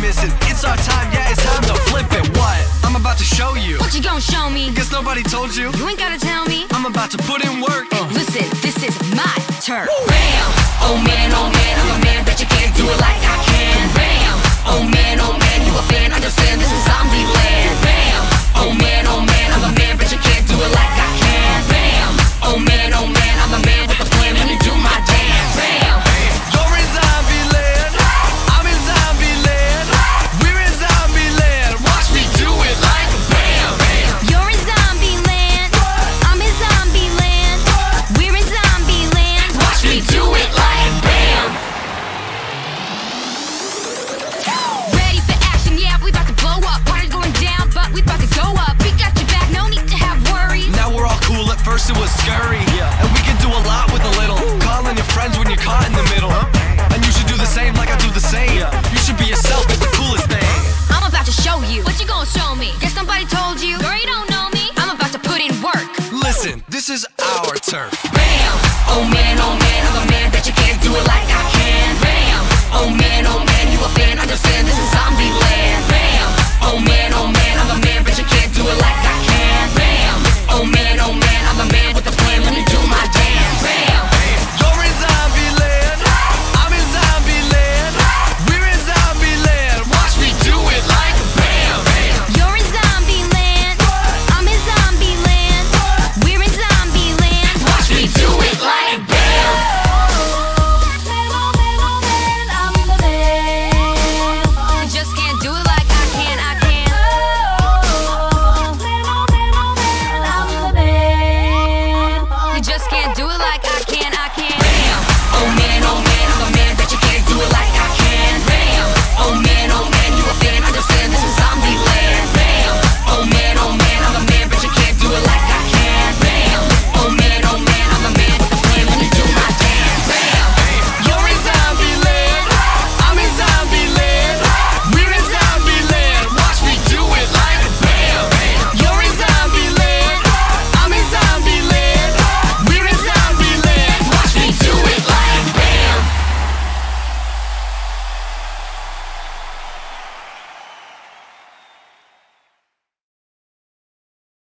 missing. It's our time, yeah, it's time to flip it. What? I'm about to show you. What you gonna show me? Guess nobody told you. You ain't gotta tell me. I'm about to put in work. Listen, this is my turn. Bam! Oh man, I'm a man, bet you can't do it like I can. Bam! Oh man, you a fan, understand this is zombie land. Bam! Oh man, I'm a man, bet you can't do it like I can. Bam! Oh man, I'm a man with a plan when you do my dance. Bam! You're in zombie land, I'm in zombie land. We're in zombie land, watch me do it like bam, bam. You're in zombie land. I'm in zombie land. We're in zombie land. Watch me do it like bam! Ready for action, yeah, we about to blow up. Party's going down, but we about to go up. We got your back, no need to have worries. Now we're all cool, at first it was scary. And we can do a lot with a little. Calling your friends when you're caught in the middle. And you should do the same like I do the same. You should be yourself,